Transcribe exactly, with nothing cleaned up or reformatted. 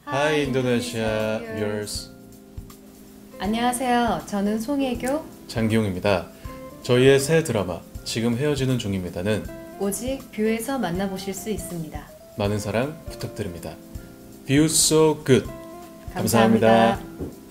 Hi Indonesia viewers. 안녕하세요. 저는 송혜교. 장기용입니다. 저희의 새 드라마 지금 헤어지는 중입니다는 오직 뷰에서 만나보실 수 있습니다. 많은 사랑 부탁드립니다. View so good. 감사합니다. 감사합니다.